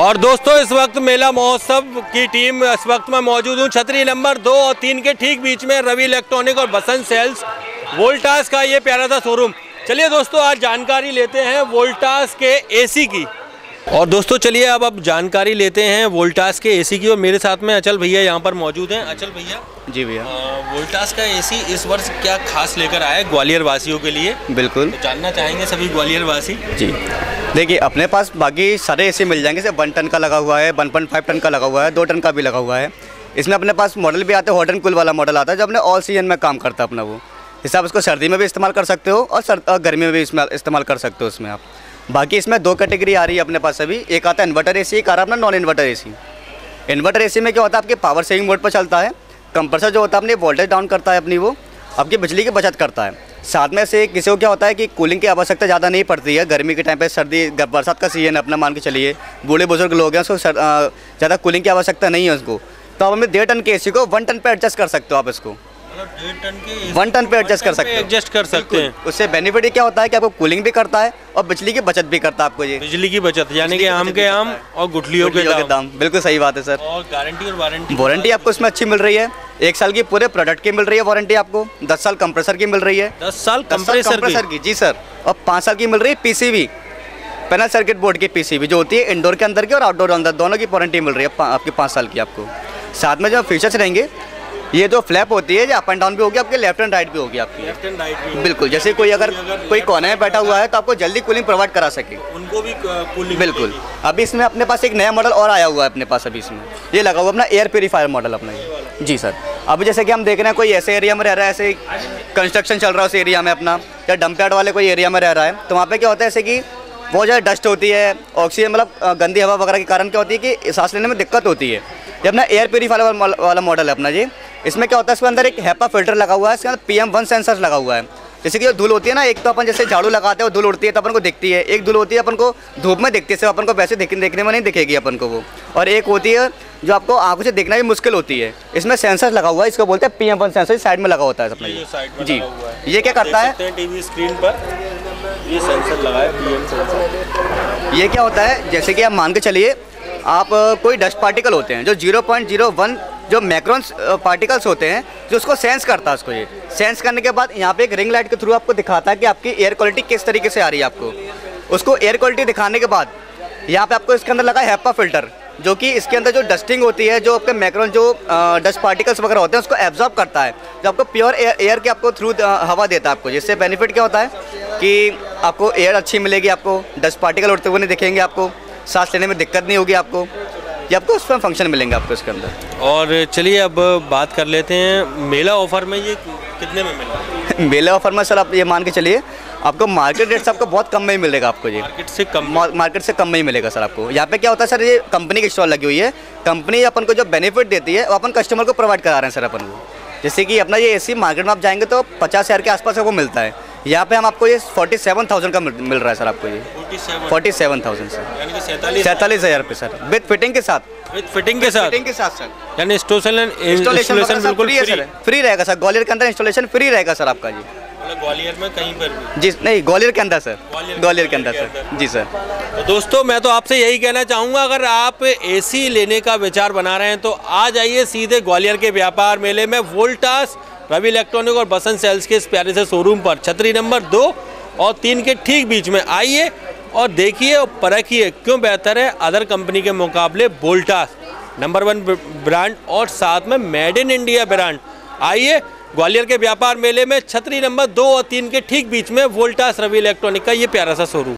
और दोस्तों इस वक्त मेला महोत्सव की टीम इस वक्त मैं मौजूद हूँ छतरी नंबर 2 और 3 के ठीक बीच में रवि इलेक्ट्रॉनिक और बसंत सेल्स वोल्टास का ये प्यारा सा शोरूम। चलिए दोस्तों आज जानकारी लेते हैं वोल्टास के एसी की। और दोस्तों चलिए अब जानकारी लेते हैं वोल्टास के एसी की। और मेरे साथ में अचल भैया यहाँ पर मौजूद हैं। अचल भैया जी भैया, वोल्टास का एसी इस वर्ष क्या खास लेकर आया है ग्वालियर वासियों के लिए? बिल्कुल तो जानना चाहेंगे सभी ग्वालियर वासी। जी देखिए, अपने पास बाकी सारे एसी मिल जाएंगे। जैसे 1 टन का लगा हुआ है, 1.5 टन का लगा हुआ है, 2 टन का भी लगा हुआ है। इसमें अपने पास मॉडल भी आते हैं, हॉट एंड कूल वाला मॉडल आता है जो अपने ऑल सीजन में काम करता है अपना। वो हिसाब उसको सर्दी में भी इस्तेमाल कर सकते हो और गर्मी में भी इस्तेमाल कर सकते हो इसमें आप। बाकी इसमें 2 कैटेगरी आ रही है अपने पास अभी। एक आता है इन्वर्टर एसी, एक आ रहा है अपना non inverter AC. Inverter AC में क्या होता है, आपके पावर सेविंग मोड पर चलता है। कंप्रेसर जो होता है अपनी वोल्टेज डाउन करता है अपनी, वो आपकी बिजली की बचत करता है। साथ में से किसी को क्या होता है कि कूलिंग की आवश्यकता ज़्यादा नहीं पड़ती है गर्मी के टाइम पे। सर्दी बरसात का सीजन है अपना, मान के चलिए बूढ़े बुजुर्ग लोग हैं, उसको ज़्यादा कूलिंग की आवश्यकता नहीं है उसको। तो आप हमें 1.5 टन के एसी को 1 टन पे एडजस्ट कर सकते हो आप इसको। 1 टन पे एडजस्ट कर सकते हैं। उससे बेनिफिट ये क्या होता है कि आपको कूलिंग भी करता है और बिजली की बचत भी करता है आपको। ये बिजली की बचत यानी कि आम के आम और गुठलियों के दाम। बिल्कुल सही बात है सर। और गारंटी और वारंटी आपको इसमें अच्छी मिल रही है। 1 साल की पूरे प्रोडक्ट की मिल रही है वारंटी आपको। 10 साल कंप्रेसर की मिल रही है। 10 साल कंप्रेसर की जी सर। और 5 साल की मिल रही है पीसीबी, पैनल सर्किट बोर्ड की पीसीबी जो होती है इंडोर के अंदर की और आउटडोर अंदर दोनों की वारंटी मिल रही है आपकी 5 साल की आपको। साथ में जो फीचर्स रहेंगे, ये जो फ्लैप होती है, जो अप एंड डाउन भी होगी आपके, लेफ्ट एंड राइट भी होगी आपकी। लेफ्ट एंड राइट भी बिल्कुल। जैसे कोई अगर कोई कोने में बैठा हुआ है तो आपको जल्दी कूलिंग प्रोवाइड करा सके, उनको भी कूलिंग। बिल्कुल। अभी इसमें अपने पास एक नया मॉडल और आया हुआ है अपने पास। अभी इसमें ये लगा हुआ अपना एयर प्योरीफायर मॉडल अपना ये। जी सर। अभी जैसे कि हम देख रहे हैं कोई ऐसे एरिया में रह रहा है, ऐसे कंस्ट्रक्शन चल रहा है उस एरिया में अपना, या डंप यार्ड वाले कोई एरिया में रह रहा है, तो वहाँ पे क्या होता है, जैसे कि बहुत ज़्यादा डस्ट होती है, ऑक्सीजन मतलब गंदी हवा वगैरह के कारण क्या होती है कि सांस लेने में दिक्कत होती है। ये अपना एयर प्योरीफायर वाला मॉडल है अपना जी। इसमें क्या होता है, इसके अंदर एक HEPA फिल्टर लगा हुआ है, इसके अंदर PM1 सेंसर लगा हुआ है। जैसे कि जो धूल होती है ना, एक तो अपन जैसे झाड़ू लगाते हैं, धूल उड़ती है तो अपन को दिखती है। एक धूल होती है अपन को धूप में दिखती है, सिर्फ अपन को वैसे देखने में नहीं दिखेगी अपन को वो। और एक होती है जो आपको आंखों से देखना भी मुश्किल होती है। इसमें सेंसर लगा हुआ है, इसको बोलते हैं PM1 सेंसर। साइड में लगा होता है अपना जी। ये क्या करता है, टीवी स्क्रीन पर ये सेंसर लगा है PM सेंसर। ये क्या होता है, जैसे कि आप मान के चलिए आप कोई डस्ट पार्टिकल होते हैं जो 0.01 जो मैक्रोन्स पार्टिकल्स होते हैं, जो उसको सेंस करता है। उसको ये सेंस करने के बाद यहाँ पे एक रिंग लाइट के थ्रू आपको दिखाता है कि आपकी एयर क्वालिटी किस तरीके से आ रही है आपको। उसको एयर क्वालिटी दिखाने के बाद यहाँ पे आपको इसके अंदर लगा है HEPA फिल्टर, जो कि इसके अंदर जो डस्टिंग होती है, जो आपके मैक्रोन जो डस्ट पार्टिकल्स वगैरह होते हैं, उसको एब्जॉर्ब करता है, जो आपको प्योर एयर के आपको थ्रू हवा देता है आपको। जिससे बेनिफिट क्या होता है कि आपको एयर अच्छी मिलेगी, आपको डस्ट पार्टिकल उड़ते हुए नहीं दिखेंगे, आपको सांस लेने में दिक्कत नहीं होगी आपको। ये आपको उसमें फंक्शन मिलेंगे आपको इसके अंदर। और चलिए अब बात कर लेते हैं मेला ऑफर में ये कितने में मिलेगा? मेला ऑफर में सर आप ये मान के चलिए आपको मार्केट रेट से आपको बहुत कम में ही मिलेगा आपको जी। मार्केट से कम में ही मिलेगा सर आपको। यहाँ पे क्या होता है सर, ये कंपनी की स्टॉल लगी हुई है। कंपनी अपन को जो बेनिफिट देती है वो अपन कस्टमर को प्रोवाइड करा रहे हैं सर अपन को। जैसे कि अपना ये एसी मार्केट में आप जाएंगे तो 50,000 के आसपास आपको मिलता है। यहाँ पे हम आपको ये 47,000 का मिल रहा है सर आपको ये। 47,000 सर, यानी कि 47,000 रुपये सर, विद फिटिंग के साथ। फिटिंग के साथ सर, यानी इंस्टॉलेशन बिल्कुल फ्री रहेगा सर। ग्वालियर के अंदर इंस्टॉलेशन फ्री रहेगा सर आपका जी। ग्वालियर में कहीं पर भी? जी नहीं, ग्वालियर के अंदर सर, ग्वालियर के अंदर सर जी सर। तो दोस्तों मैं तो आपसे यही कहना चाहूँगा, अगर आप एसी लेने का विचार बना रहे हैं तो आ जाइए सीधे ग्वालियर के व्यापार मेले में वोल्टास, रवि इलेक्ट्रॉनिक और बसंत सेल्स के इस प्यारे से शोरूम पर छतरी नंबर 2 और 3 के ठीक बीच में आइए और देखिए और परखिए क्यों बेहतर है अदर कंपनी के मुकाबले वोल्टास नंबर 1 ब्रांड और साथ में मेड इन इंडिया ब्रांड। आइए ग्वालियर के व्यापार मेले में छतरी नंबर 2 और 3 के ठीक बीच में वोल्टास रवि इलेक्ट्रॉनिक का ये प्यारा सा शोरूम।